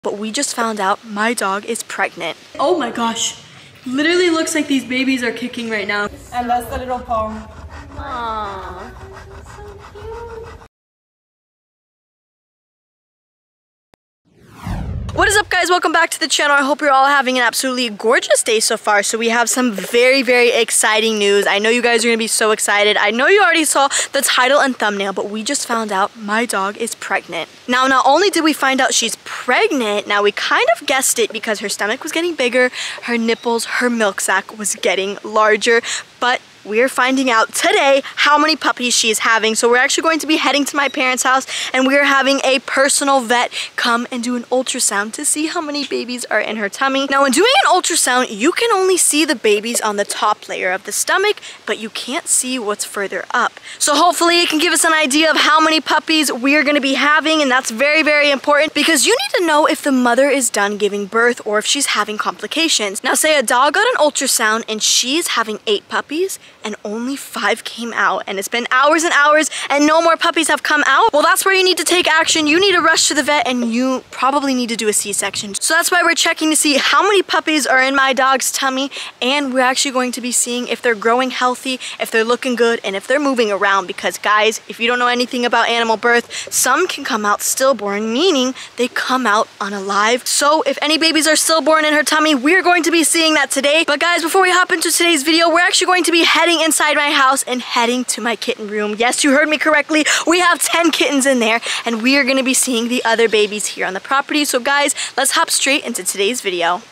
But we just found out my dog is pregnant. Oh my gosh. Literally looks like these babies are kicking right now. And that's the little paw. Aww. What is up, guys? Welcome back to the channel. I hope you're all having an absolutely gorgeous day so far. So we have some very, very exciting news. I know you guys are gonna be so excited. I know you already saw the title and thumbnail, but we just found out my dog is pregnant. Now, not only did we find out she's pregnant, now we kind of guessed it because her stomach was getting bigger, her nipples, her milk sac was getting larger, but we're finding out today how many puppies she is having. So we're actually going to be heading to my parents' house and we're having a personal vet come and do an ultrasound to see how many babies are in her tummy. Now, when doing an ultrasound, you can only see the babies on the top layer of the stomach, but you can't see what's further up. So hopefully it can give us an idea of how many puppies we're gonna be having, and that's very, very important because you need to know if the mother is done giving birth or if she's having complications. Now, say a dog got an ultrasound and she's having 8 puppies, and only 5 came out, and it's been hours and hours and no more puppies have come out. Well, that's where you need to take action. You need to rush to the vet and you probably need to do a C-section. So that's why we're checking to see how many puppies are in my dog's tummy, and we're actually going to be seeing if they're growing healthy, if they're looking good, and if they're moving around, because guys, if you don't know anything about animal birth, some can come out stillborn, meaning they come out unalive. So if any babies are stillborn in her tummy, we're going to be seeing that today. But guys, before we hop into today's video, we're actually going to be heading inside my house and heading to my kitten room. Yes, you heard me correctly. We have 10 kittens in there and we are going to be seeing the other babies here on the property. So guys, let's hop straight into today's video.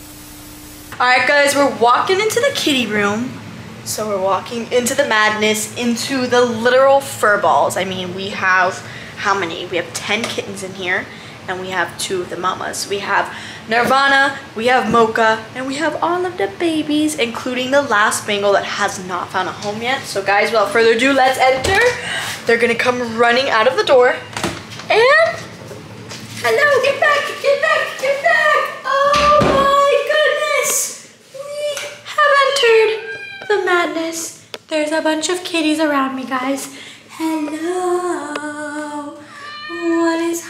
Alright guys, we're walking into the kitty room. So we're walking into the madness, into the literal fur balls. I mean, we have, how many? We have 10 kittens in here and we have 2 of the mamas. We have Nirvana, we have Mocha, and we have all of the babies, including the last Bengal that has not found a home yet. So guys, without further ado, let's enter. They're gonna come running out of the door. And, hello, get back, get back, get back. Oh my goodness. We have entered the madness. There's a bunch of kitties around me, guys. Hello. What is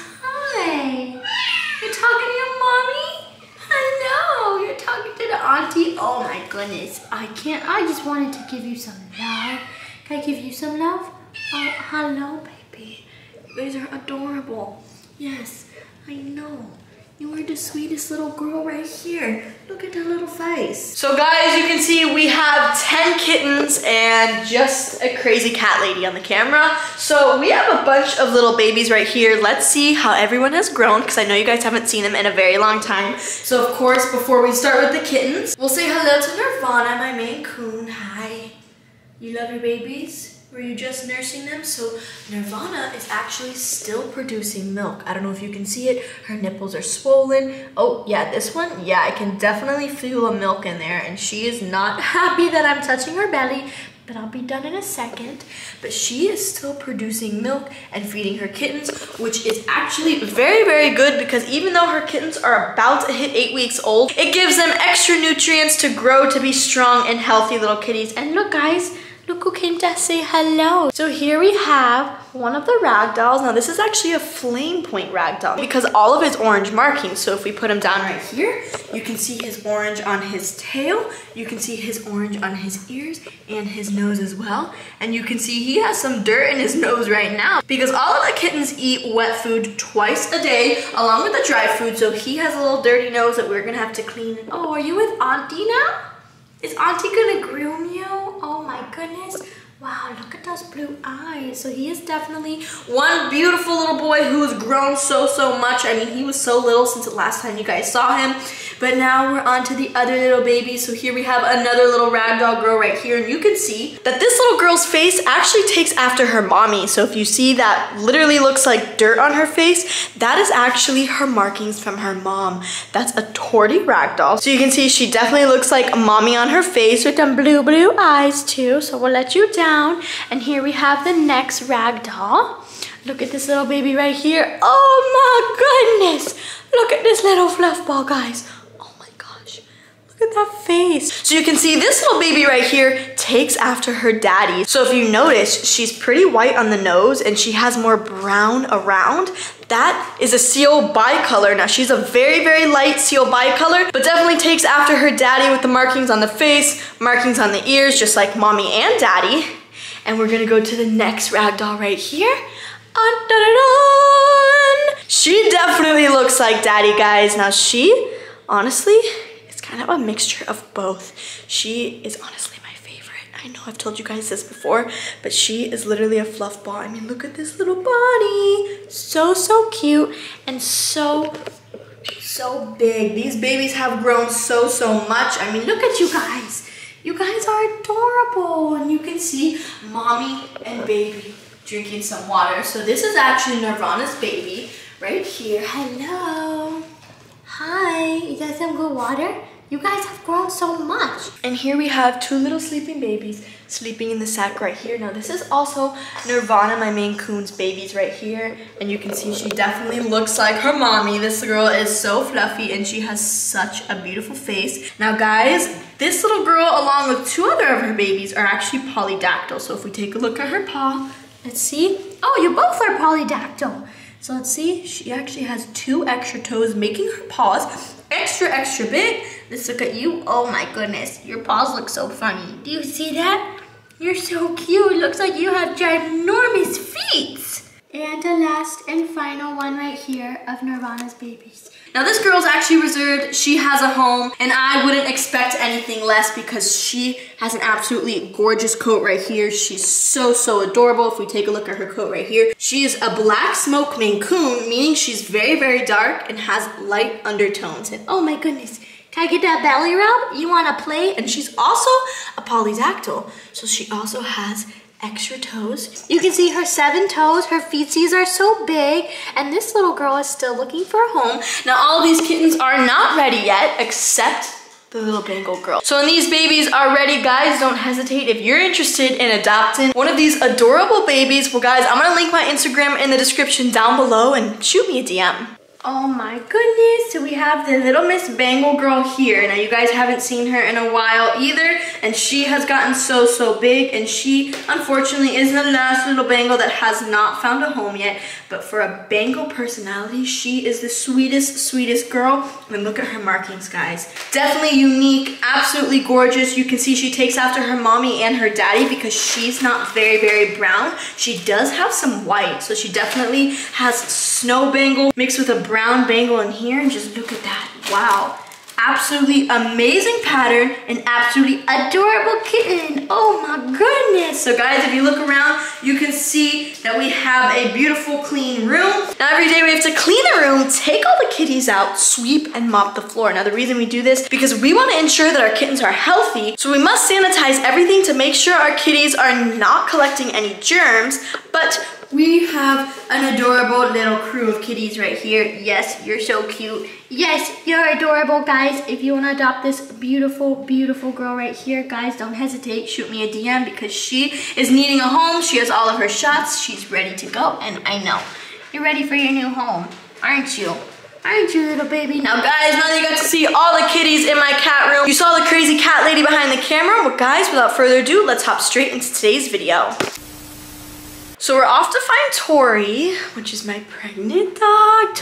hi? You're talking to your mommy? Hello, you're talking to the auntie? Oh my goodness, I just wanted to give you some love. Can I give you some love? Oh, hello, baby. You guys are adorable. Yes, I know. You are the sweetest little girl right here. Look at that little face. So guys, you can see we have 10 kittens and just a crazy cat lady on the camera. So we have a bunch of little babies right here. Let's see how everyone has grown, because I know you guys haven't seen them in a very long time. So of course, before we start with the kittens, we'll say hello to Nirvana, my Maine Coon. Hi. You love your babies? Were you just nursing them? So Nirvana is actually still producing milk. I don't know if you can see it. Her nipples are swollen. Oh yeah, this one, yeah, I can definitely feel the milk in there, and she is not happy that I'm touching her belly, but I'll be done in a second. But she is still producing milk and feeding her kittens, which is actually very, very good, because even though her kittens are about to hit 8 weeks old, it gives them extra nutrients to grow to be strong and healthy little kitties. And look guys, look who came to say hello. So here we have one of the rag dolls. Now this is actually a flame point rag doll because all of his orange markings. So if we put him down right here, you can see his orange on his tail. You can see his orange on his ears and his nose as well. And you can see he has some dirt in his nose right now because all of the kittens eat wet food twice a day along with the dry food. So he has a little dirty nose that we're gonna have to clean. Oh, are you with Auntie now? Is Auntie gonna groom you? Oh my goodness. Wow, look at those blue eyes. So he is definitely one beautiful little boy who has grown so much. I mean, he was so little since the last time you guys saw him. But now we're on to the other little babies. So here we have another little ragdoll girl right here. And you can see that this little girl's face actually takes after her mommy. So if you see that literally looks like dirt on her face, that is actually her markings from her mom. That's a torty ragdoll. So you can see she definitely looks like mommy on her face with them blue eyes too. So we'll let you down. And here we have the next ragdoll. Look at this little baby right here. Oh my goodness. Look at this little fluff ball, guys. Oh my gosh. Look at that face. So you can see this little baby right here takes after her daddy. So if you notice, she's pretty white on the nose and she has more brown around. That is a Seal bicolor. Now she's a very, very light Seal bicolor, but definitely takes after her daddy with the markings on the face, markings on the ears, just like mommy and daddy. And we're gonna go to the next ragdoll right here. She definitely looks like daddy, guys. Now she, honestly, it's kind of a mixture of both. She is honestly my favorite. I know I've told you guys this before, but she is literally a fluff ball. I mean, look at this little body. So, so cute and so big. These babies have grown so much. I mean, look at you guys. You guys are adorable. And you can see mommy and baby drinking some water. So this is actually Nirvana's baby right here. Hello. Hi, you guys have good water? You guys have grown so much. And here we have two little sleeping babies sleeping in the sack right here. Now this is also Nirvana, my Maine Coon's babies right here. And you can see she definitely looks like her mommy. This girl is so fluffy and she has such a beautiful face. Now guys, this little girl along with two other of her babies are actually polydactyl. So if we take a look at her paw, let's see. Oh, you both are polydactyl. So let's see, she actually has 2 extra toes, making her paws extra big. Let's look at you. Oh my goodness, your paws look so funny. Do you see that? You're so cute. Looks like you have ginormous feet. And the last and final one right here of Nirvana's babies. Now this girl's actually reserved. She has a home and I wouldn't expect anything less because she has an absolutely gorgeous coat right here. She's so adorable. If we take a look at her coat right here, she is a black smoke Maine Coon, meaning she's very dark and has light undertones. And oh my goodness, can I get that belly rub? You wanna play? And she's also a polydactyl. So she also has extra toes. You can see her 7 toes. Her feetsies are so big. And this little girl is still looking for a home. Now all of these kittens are not ready yet, except the little Bengal girl. So when these babies are ready, guys, don't hesitate. If you're interested in adopting one of these adorable babies, well guys, I'm gonna link my Instagram in the description down below and shoot me a DM. Oh my goodness, so we have the little Miss Bengal girl here. Now you guys haven't seen her in a while either, and she has gotten so big, and she unfortunately is the last little Bengal that has not found a home yet. But for a Bengal personality, she is the sweetest girl. And look at her markings, guys. Definitely unique, absolutely gorgeous. You can see she takes after her mommy and her daddy because she's not very brown. She does have some white, so she definitely has snow Bengal mixed with a brown Bengal in here, and just look at that. Wow. Absolutely amazing pattern and absolutely adorable kitten. Oh my goodness. So guys, if you look around, you can see that we have a beautiful clean room. Now every day we have to clean the room, take all the kitties out, sweep and mop the floor. Now the reason we do this, because we want to ensure that our kittens are healthy, so we must sanitize everything to make sure our kitties are not collecting any germs, but we have an adorable little crew of kitties right here. Yes, you're so cute. Yes, you're adorable, guys. If you want to adopt this beautiful girl right here, guys, don't hesitate. Shoot me a DM because she is needing a home. She has all of her shots. She's ready to go, and I know you're ready for your new home, aren't you? Aren't you, little baby? Now, guys, now that you got to see all the kitties in my cat room, you saw the crazy cat lady behind the camera. Well, guys, without further ado, let's hop straight into today's video. So we're off to find Tori, which is my pregnant dog.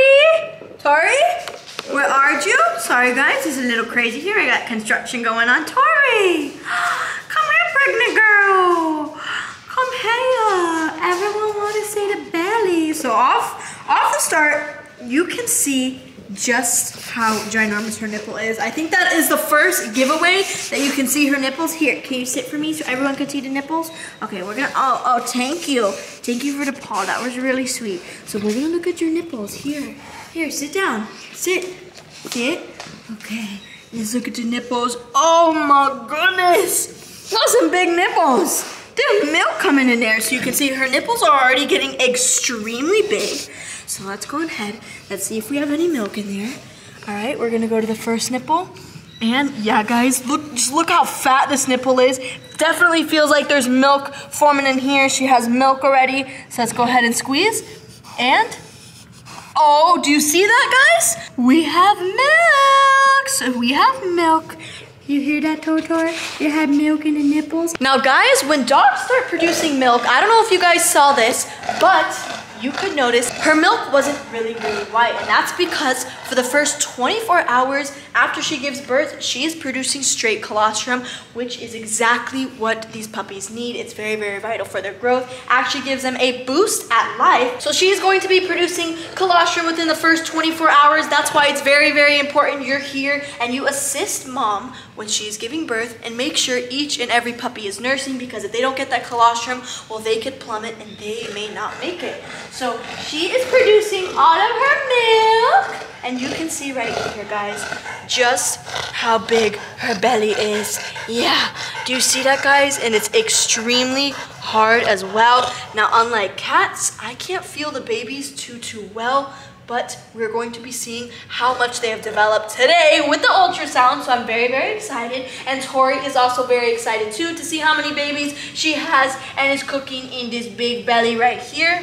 Tori, where are you? Sorry guys, it's a little crazy here. I got construction going on. Tori, come here, pregnant girl. Come here. Everyone want to see the belly. So off the start, you can see just how ginormous her nipple is. I think that is the first giveaway that you can see her nipples. Here, can you sit for me so everyone can see the nipples? Okay, we're gonna, oh, thank you. Thank you for the paw, that was really sweet. So we're gonna look at your nipples. Here, sit down, sit. Okay, let's look at your nipples. Oh my goodness, those are some big nipples. There's milk coming in there, so you can see her nipples are already getting extremely big. So let's go ahead, let's see if we have any milk in there. All right, we're gonna go to the first nipple. And yeah, guys, just look how fat this nipple is. Definitely feels like there's milk forming in here. She has milk already. So let's go ahead and squeeze. And, oh, do you see that, guys? We have milk. So we have milk. You hear that, Totor? You have milk in the nipples. Now guys, when dogs start producing milk, I don't know if you guys saw this, but you could notice her milk wasn't really white, and that's because for the first 24 hours after she gives birth, she is producing straight colostrum, which is exactly what these puppies need. It's very, very vital for their growth. Actually gives them a boost at life. So she's going to be producing colostrum within the first 24 hours. That's why it's very, very important you're here and you assist mom when she's giving birth and make sure each and every puppy is nursing, because if they don't get that colostrum, well, they could plummet and they may not make it. So she is producing all of her milk, and you can see right here, guys, just how big her belly is. Yeah, do you see that, guys? And it's extremely hard as well. Now, unlike cats, I can't feel the babies too well, but we're going to be seeing how much they have developed today with the ultrasound, so I'm very, very excited. And Tori is also very excited too to see how many babies she has and is cooking in this big belly right here.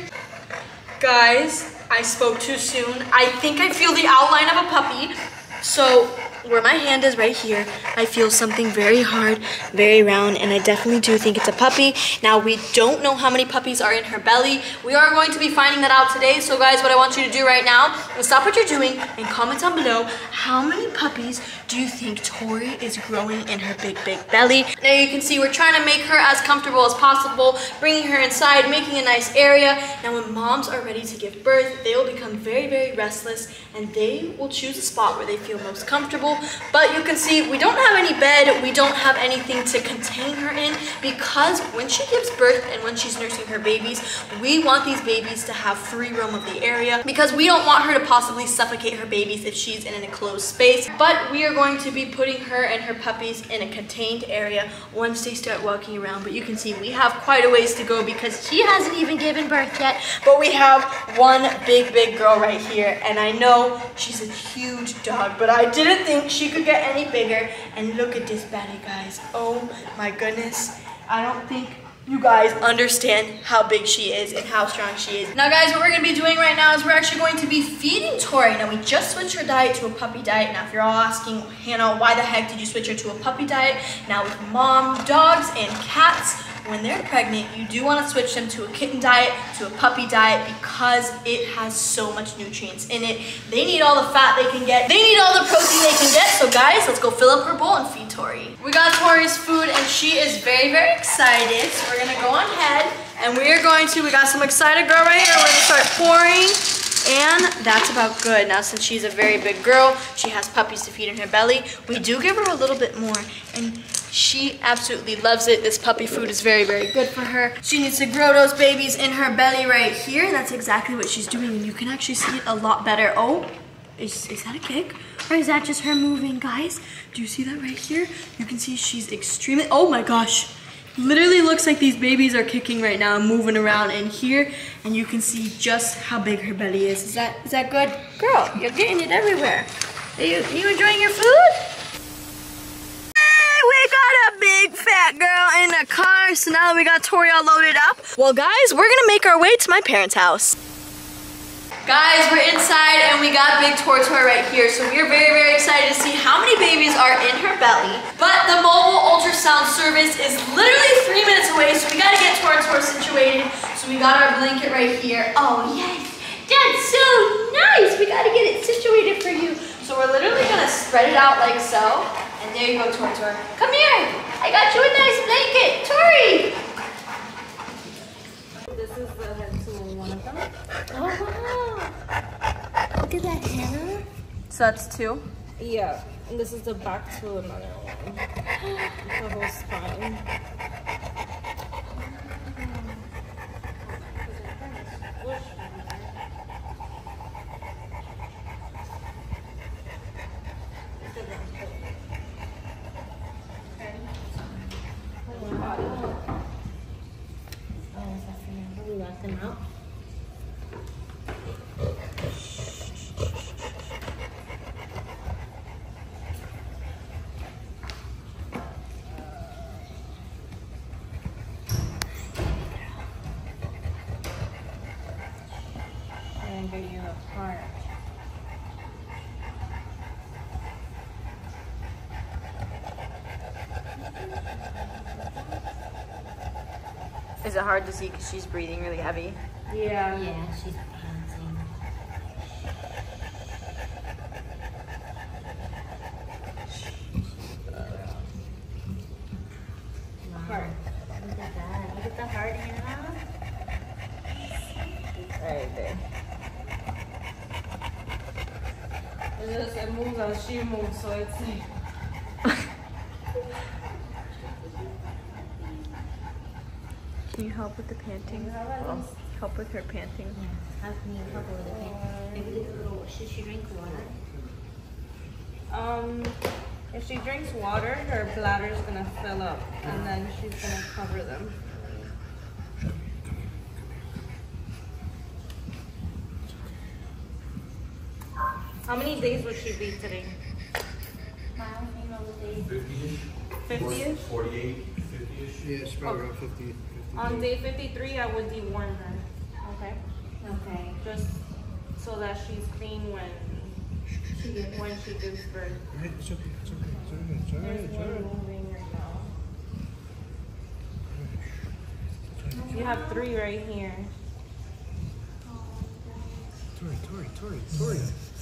Guys, I spoke too soon. I think I feel the outline of a puppy. So where my hand is right here, I feel something very hard, very round, and I definitely do think it's a puppy. Now, we don't know how many puppies are in her belly. We are going to be finding that out today. So guys, what I want you to do right now is stop what you're doing and comment down below, how many puppies do you think Tori is growing in her big, big belly? Now you can see we're trying to make her as comfortable as possible, bringing her inside, making a nice area. Now when moms are ready to give birth, they will become very, very restless, and they will choose a spot where they feel most comfortable. But you can see we don't have any bed, we don't have anything to contain her in, because when she gives birth and when she's nursing her babies, we want these babies to have free roam of the area, because we don't want her to possibly suffocate her babies if she's in an enclosed space. But we are going to be putting her and her puppies in a contained area once they start walking around. But you can see we have quite a ways to go because she hasn't even given birth yet. But we have one big, big girl right here, and I know she's a huge dog, but I didn't think she could get any bigger. And look at this belly, guys. Oh my goodness. I don't think you guys understand how big she is and how strong she is. Now guys, what we're gonna be doing right now is we're actually going to be feeding Tori. Now we just switched her diet to a puppy diet. Now if you're all asking, Hannah, why the heck did you switch her to a puppy diet? Now with mom, dogs, and cats, when they're pregnant, you do want to switch them to a kitten diet, to a puppy diet, because it has so much nutrients in it. They need all the fat they can get. They need all the protein they can get. So guys, let's go fill up her bowl and feed Tori. We got Tori's food and she is very, very excited. So we're gonna go on ahead and we got some excited girl right here. We're gonna start pouring. And that's about good. Now, since she's a very big girl, she has puppies to feed in her belly. We do give her a little bit more, and she absolutely loves it. This puppy food is very, very good for her. She needs to grow those babies in her belly right here. That's exactly what she's doing, and you can actually see it a lot better. Oh, is that a kick? Or is that just her moving, guys? Do you see that right here? You can see she's extremely, oh my gosh. Literally looks like these babies are kicking right now and moving around in here, and you can see just how big her belly is. Is that good? Girl, you're getting it everywhere. Are you enjoying your food? Hey, we got a big fat girl in the car, so now that we got Tori all loaded up, well guys, we're gonna make our way to my parents' house. Guys, we're inside and we got big Tortoise right here, so we're very, very excited to see how many babies are in her belly. But the mobile ultrasound service is literally 3 minutes away, so we gotta get Tortoise situated. So we got our blanket right here. Oh yes, that's so nice. We gotta get it situated for you. So we're literally gonna spread it out like so. And there you go, Tortoise. Come here, I got you a nice blanket. Tori! This is the head tool, one of them. Oh wow! Look at that, Hannah. So that's 2? Yeah, and this is the back to another one. The whole spine. We let them out. Is it hard to see because she's breathing really heavy? Yeah. Yeah, she's panting. Heart. Look at that. Look at the heart, Hannah. Right there. It moves as she moves, so it's like... Can you help with the panting? Help with her panting. Yeah. How can you help her with the pain? Maybe this little, should she drink water? If she drinks water, her bladder's gonna fill up, and then she's gonna cover them. How many days would she be today? 50-ish? 50-ish? 48, 50-ish? Yeah, it's probably around 50. On day 53, I would deworm her. Okay? Okay. Just so that she's clean when she gives birth. Right, it's okay, it's okay, it's okay, it's alright, There's it's one alright. moving right now. You have 3 right here. Tori.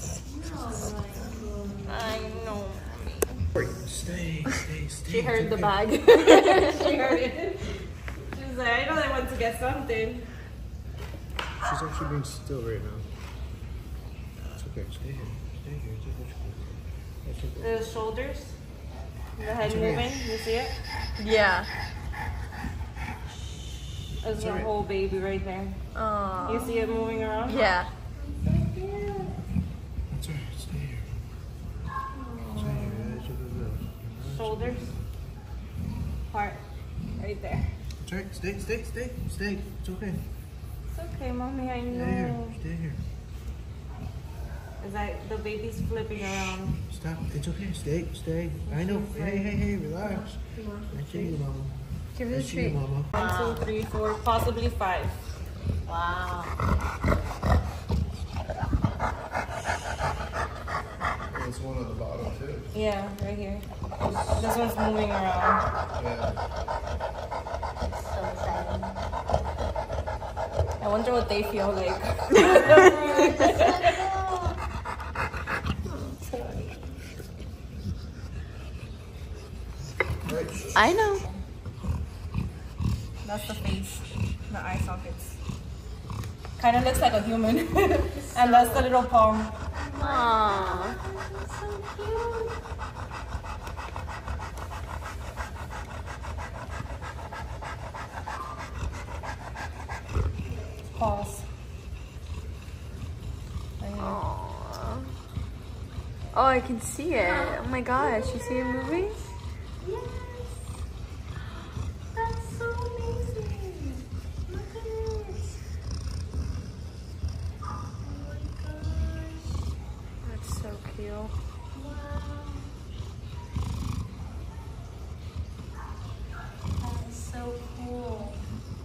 I know. Tori, stay. She heard the bag. She heard it. She was like, I know they went to get something. She's actually being still right now. It's okay, stay here. It's okay. That's okay. The shoulders, the head moving, you see it? Yeah. There's a whole baby right there. Oh. You see it moving around? Yeah. It's alright, stay here. Stay here, that's okay. Shoulders, heart, right there. It's alright, stay. It's okay. It's okay, mommy, I know. Stay here. Is that the baby's flipping around? Stop, it's okay, stay. I know, hey, relax. I see you, mama. Give her I the see you, treat. mama. 1, 2, 3, 4, possibly 5. Wow. There's one at the bottom too. Yeah, right here. This one's moving around. Yeah. So exciting. I wonder what they feel like. I know. That's the face, the eye sockets. Kind of looks like a human. And that's the little palm. Aww. So cute. Paws. Aww. Oh, I can see it. Oh my gosh, you see it moving? Yes. That's so amazing. Look at it. Oh my gosh. That's so cute. Wow. That is so cool.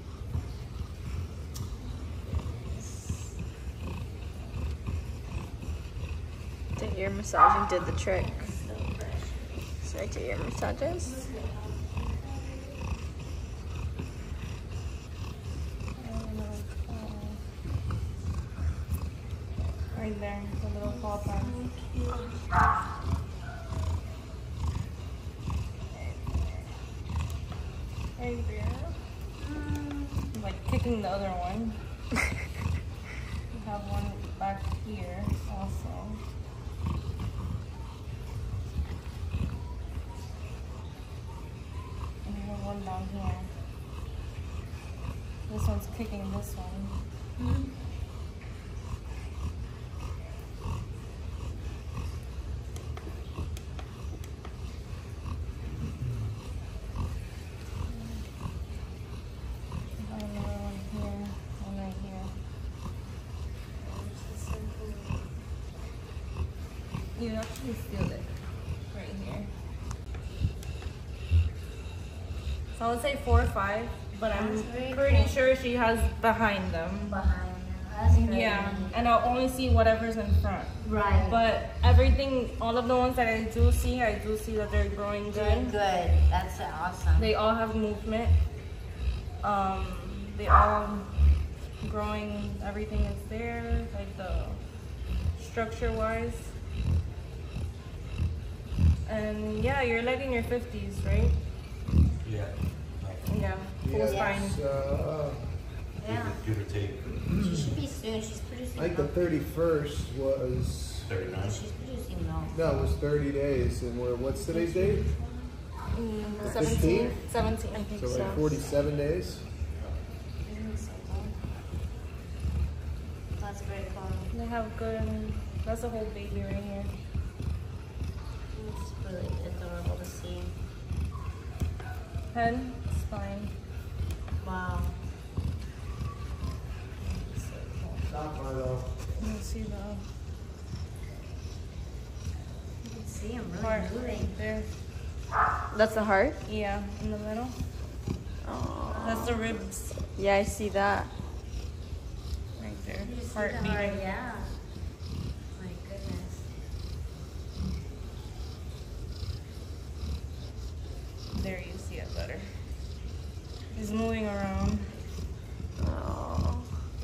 The ear massaging did the trick. So precious. Should I do ear massages? Right there, the little paw print. Right there. Like kicking the other one. We have one back here also. And we have one down here. This one's kicking this one. Another one here, one right here. You actually feel it right here. So I would say 4 or 5, but I'm That's very pretty cool. sure she has behind them. Behind them. That's great. Yeah, and I'll only see whatever's in front. Right. But everything, all of the ones that I do see that they're growing Doing good. good. That's awesome. They all have movement. they all growing, everything is there, like the structure wise. And yeah, you're like in your 50s, right? Yeah. Yeah, full spine. Yeah. Give or take. She should be soon. She's producing I think the milk. 31st was, 39. She's producing milk. no, it was 30 days. And what's today's date? 17, I think So so. like 47 days? That's very cool. They have good, that's a whole baby right here. It's really adorable to see. Head, spine. Wow. Stop, Marlo. You can see the You can see him heart really moving. right there. That's the heart? Yeah, in the middle. Oh. That's the ribs Yeah, I see that. right there. You see Heart the beating. heart, yeah. My goodness. There you see it better. He's moving around. Oh.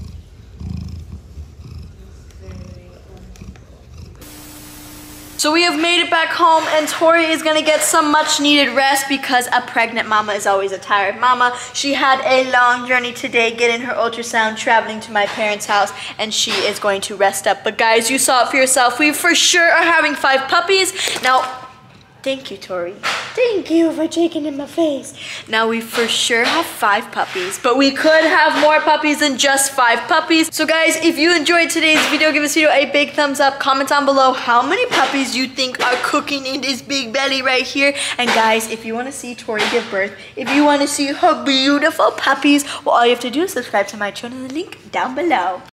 Very, very cool. So we have made it back home and Tori is gonna get some much needed rest because a pregnant mama is always a tired mama. She had a long journey today getting her ultrasound, traveling to my parents' house, and she is going to rest up. But guys, you saw it for yourself. We for sure are having 5 puppies. Now, thank you, Tori. Thank you for taking in my face. Now we for sure have 5 puppies, but we could have more puppies than just 5 puppies. So guys, if you enjoyed today's video, give this video a big thumbs up. Comment down below how many puppies you think are cooking in this big belly right here. And guys, if you want to see Tori give birth, if you want to see her beautiful puppies, well, all you have to do is subscribe to my channel, the link down below.